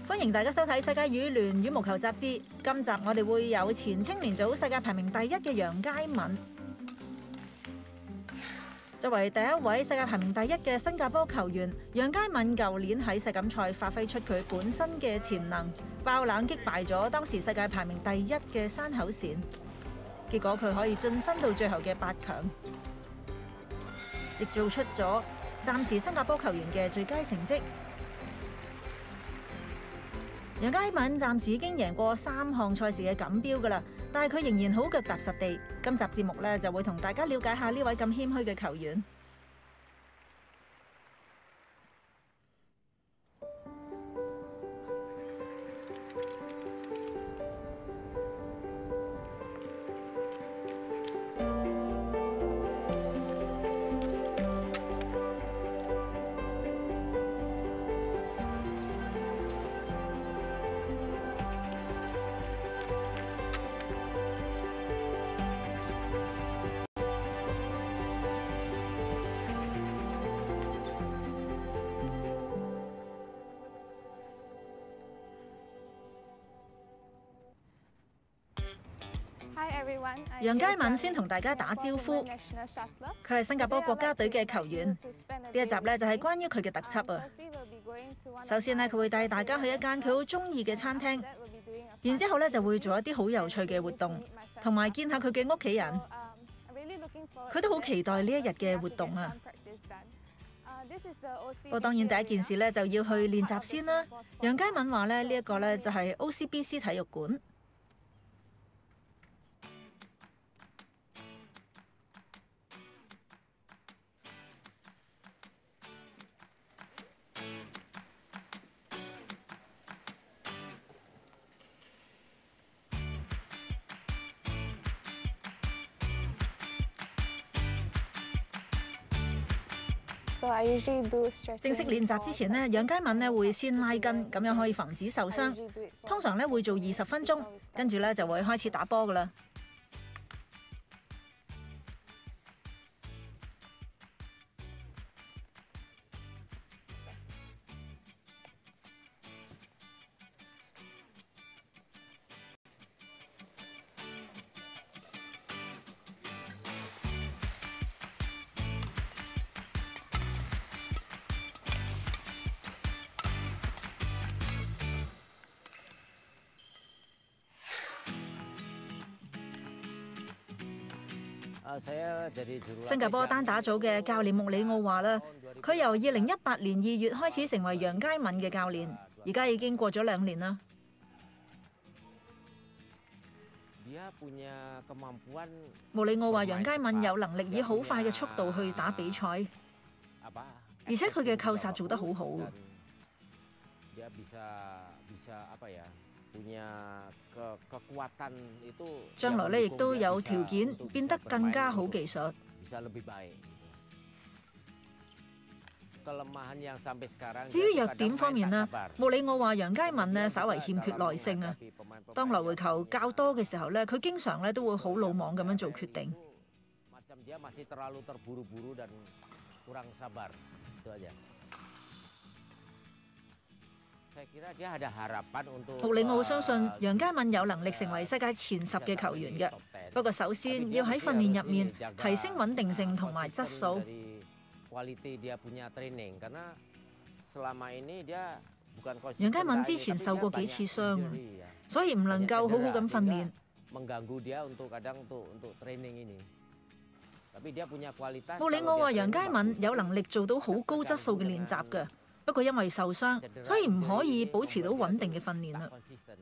歡迎大家收睇《世界羽聯羽毛球雜誌》。今集我哋會有前青年組世界排名第一嘅楊佳敏。作為第一位世界排名第一嘅新加坡球員，楊佳敏舊年喺世錦賽發揮出佢本身嘅潛能，爆冷擊敗咗當時世界排名第一嘅山口茜，結果佢可以晉身到最後嘅8強，亦做出咗暫時新加坡球員嘅最佳成績。楊佳敏暫時已經贏過3項賽事嘅錦標㗎啦，但係佢仍然好腳踏實地。今集節目呢，就會同大家了解下呢位咁謙虛嘅球員。楊佳敏先同大家打招呼，佢係新加坡國家隊嘅球員。呢一集呢，就係關於佢嘅特輯啊。首先呢，佢會帶大家去一間佢好中意嘅餐廳，然之後呢就會做一啲好有趣嘅活動，同埋見下佢嘅屋企人。佢都好期待呢一日嘅活動啊。不過當然第一件事呢，就要去練習先啦。楊佳敏話呢，呢一個呢，就係 OCBC 體育館。正式練習之前呢，楊佳敏呢會先拉筋，咁樣可以防止受傷。通常呢會做20分鐘，跟住呢就會開始打波㗎喇。新加坡單打組嘅教練穆里奧話啦，佢由2018年2月開始成為楊佳敏嘅教練，而家已經過咗2年啦。穆里奧話楊佳敏有能力以好快嘅速度去打比賽，而且佢嘅扣殺做得好好。將來呢，亦都有條件變得更加好技術。至於弱點方面呢，穆里奧話楊佳敏呢稍為欠缺耐性啊。當來回球較多嘅時候呢，佢經常呢都會好魯莽咁樣做決定。穆里奧相信楊佳敏有能力成為世界前10嘅球員嘅，不過首先要喺訓練入面提升穩定性同埋質素。楊佳敏之前受過幾次傷啊，所以唔能夠好好咁訓練。穆里奧話楊佳敏有能力做到好高質素嘅練習嘅。不過因為受傷，所以唔可以保持到穩定嘅訓練啦。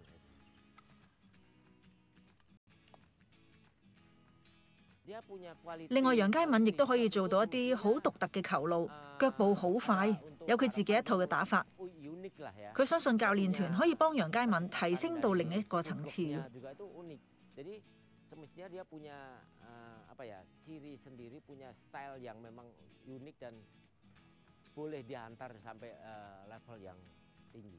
另外，楊佳敏亦都可以做到一啲好獨特嘅球路，腳步好快，有佢自己一套嘅打法。佢相信教練團可以幫楊佳敏提升到另一個層次。boleh diantar sampai level yang tinggi.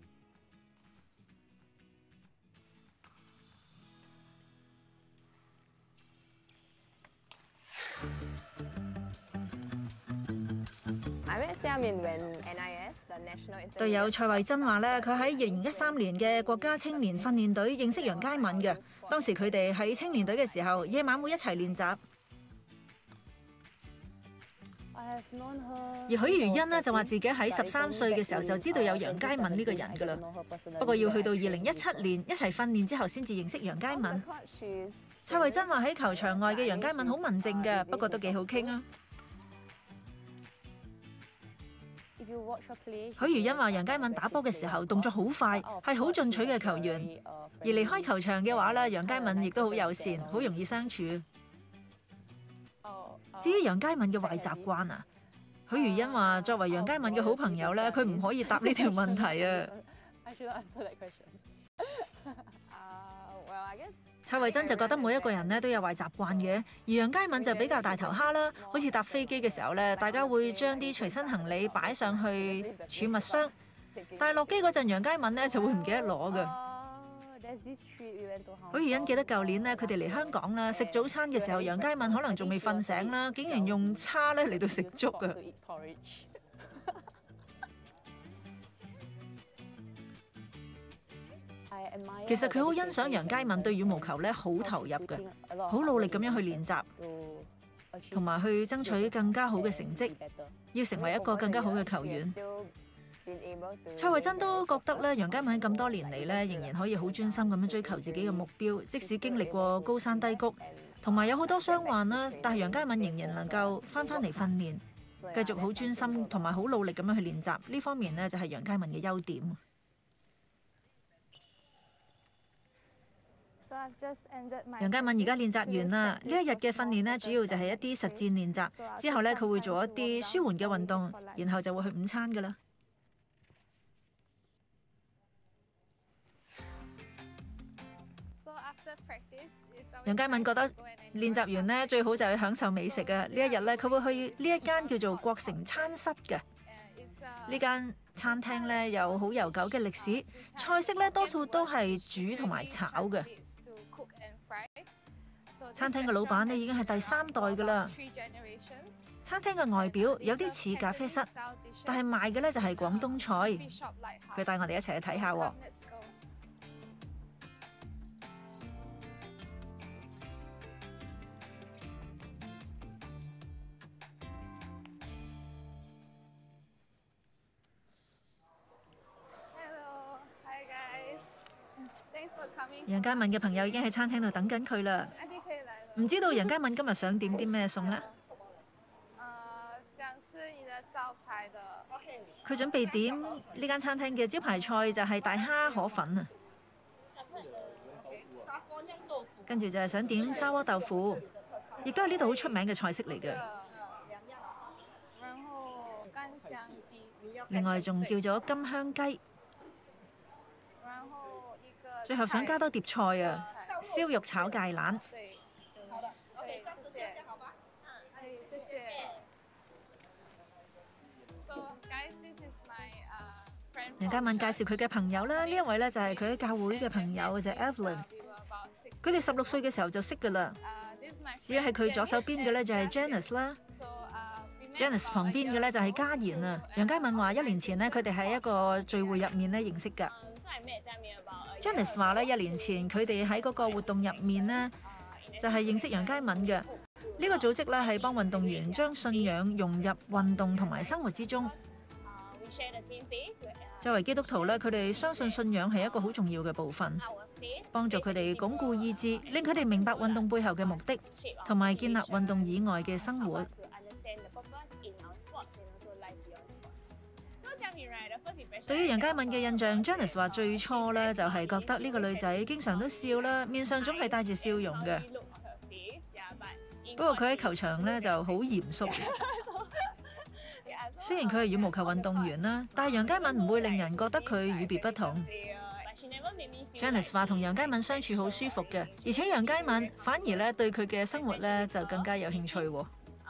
隊友蔡慧珍話咧，佢喺2013年嘅國家青年訓練隊認識楊佳敏嘅。當時佢哋喺青年隊嘅時候，夜晚會一齊練習。而許如欣呢，就話自己喺13歲嘅時候就知道有楊佳敏呢個人㗎啦。不過要去到2017年一齊訓練之後先至認識楊佳敏。蔡慧珍話喺球場外嘅楊佳敏好文靜嘅，不過都幾好傾啊。許如欣話楊佳敏打波嘅時候動作好快，係好進取嘅球員。而離開球場嘅話咧，楊佳敏亦都好友善，好容易相處。至於楊佳敏嘅壞習慣啊，許如欣話作為楊佳敏嘅好朋友咧，佢唔可以答呢條問題啊。蔡慧珍就覺得每一個人咧都有壞習慣嘅，而楊佳敏就比較大頭蝦啦，好似搭飛機嘅時候咧，大家會將啲隨身行李擺上去儲物箱，但係落機嗰陣，楊佳敏咧就會唔記得攞嘅。許如欣記得舊年咧，佢哋嚟香港啦，食早餐嘅時候，楊佳敏可能仲未瞓醒啦，竟然用叉咧嚟到食粥啊！其實佢好欣賞楊佳敏對羽毛球咧好投入嘅，好努力咁樣去練習，同埋去爭取更加好嘅成績，要成為一個更加好嘅球員。蔡慧珍都覺得咧，楊佳敏咁多年嚟咧，仍然可以好專心咁樣追求自己嘅目標，即使經歷過高山低谷，同埋有好多傷患啦，但係楊佳敏仍然能夠翻嚟訓練，繼續好專心同埋好努力咁樣去練習。呢方面呢，就係楊佳敏嘅優點。楊佳敏而家練習完啦，呢一日嘅訓練呢，主要就係一啲實戰練習，之後呢，佢會做一啲舒緩嘅運動，然後就會去午餐㗎喇。楊佳敏覺得練習完呢，最好就係享受美食啊！呢一日呢，佢會去呢一間叫做國城餐室嘅呢間餐廳呢，有好悠久嘅歷史，菜式呢，多數都係煮同埋炒嘅。餐廳嘅老闆呢，已經係第3代㗎啦。餐廳嘅外表有啲似咖啡室，但係賣嘅呢就係廣東菜。佢帶我哋一齊去睇下喎。楊佳敏嘅朋友已經喺餐廳度等緊佢啦。唔知道楊佳敏今日想點啲咩餸呢？佢準備點呢間餐廳嘅招牌菜就係大蝦河粉啊。跟住就係想點砂鍋豆腐，亦都係呢度好出名嘅菜式嚟嘅。另外仲叫咗金香雞。最後想加多碟菜啊，燒肉炒芥蘭。楊佳敏介紹佢嘅朋友啦，呢一位咧就係佢喺教會嘅朋友，就係 Evelyn。佢哋16歲嘅時候就識㗎啦。只係佢左手邊嘅咧就係 Janice 啦。Janice 旁邊嘅咧就係嘉賢啊。楊佳敏話1年前呢，佢哋喺一個聚會入面咧認識㗎。Janice 話咧1年前佢哋喺嗰個活動入面呢，就係認識楊佳敏嘅。呢個組織咧係幫運動員將信仰融入運動同埋生活之中。作為基督徒咧，佢哋相信信仰係一個好重要嘅部分，幫助佢哋鞏固意志，令佢哋明白運動背後嘅目的，同埋建立運動以外嘅生活。對於楊佳敏嘅印象 ，Janice 話最初咧就係覺得呢個女仔經常都笑啦，面上總係帶住笑容嘅。不過佢喺球場咧就好嚴肅。雖然佢係羽毛球運動員啦，但係楊佳敏唔會令人覺得佢與別不同。Janice 話同楊佳敏相處好舒服嘅，而且楊佳敏反而咧對佢嘅生活咧就更加有興趣喎。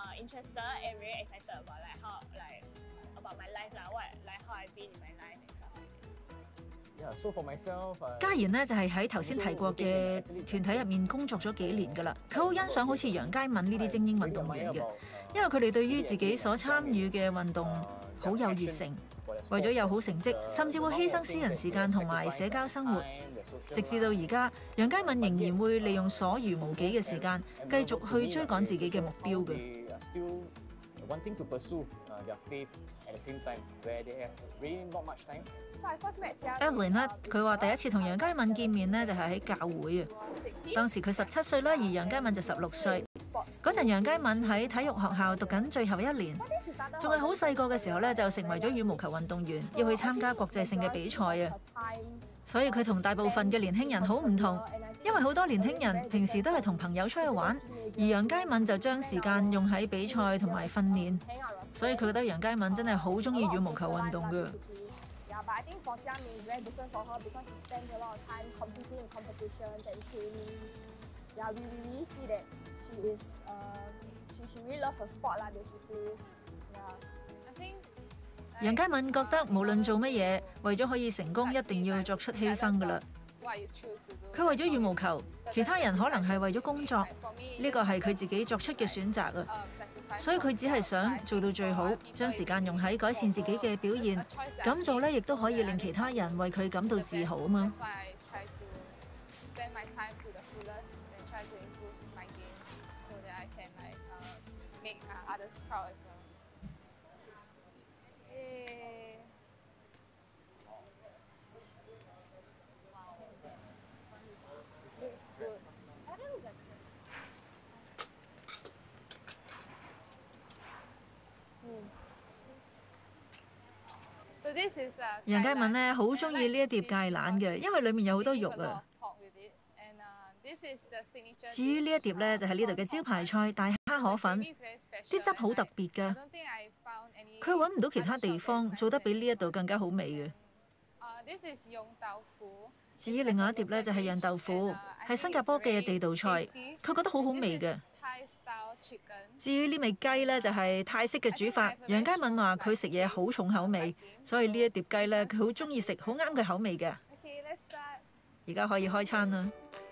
嘉賢呢就係喺頭先提過嘅團體入面工作咗幾年㗎啦，佢好欣賞好似楊佳敏呢啲精英運動員嘅，因為佢哋對於自己所參與嘅運動好有熱誠， 為咗有好成績，甚至會犧牲私人時間同埋社交生活。直至到而家，楊佳敏仍然會利用所餘無幾嘅時間，繼續去追趕自己嘅目標嘅。Evelyn 咧，佢話第一次同楊佳敏見面呢，就係喺教會啊。當時佢17歲啦，而楊佳敏就16歲。嗰陣楊佳敏喺體育學校讀緊最後1年，仲係好細個嘅時候咧，就成為咗羽毛球運動員，要去參加國際性嘅比賽啊。所以佢同大部分嘅年輕人好唔同，因為好多年輕人平時都係同朋友出去玩，而楊佳敏就將時間用喺比賽同埋訓練。所以佢覺得楊佳敏真係好中意羽毛球運動㗎。楊佳敏覺得無論做乜嘢，為咗可以成功，一定要作出犧牲㗎啦。佢為咗羽毛球，其他人可能係為咗工作，呢個係佢自己作出嘅選擇啊。所以佢只係想做到最好，將時間用喺改善自己嘅表現。咁做咧，亦都可以令其他人為佢感到自豪啊嘛。楊佳敏咧好中意呢一碟芥蘭嘅，因為裡面有好多肉啊。至於呢一碟咧，就係呢度嘅招牌菜大蝦河粉，啲汁好特別㗎。佢揾唔到其他地方做得比呢一度更加好味嘅。至於另外一碟咧，就係釀豆腐，係新加坡嘅地道菜，佢覺得好好味嘅。至於呢味雞咧，就係泰式嘅煮法。楊佳敏話佢食嘢好重口味，所以呢一碟雞咧，佢好中意食，好啱佢口味嘅。而家可以開餐啦。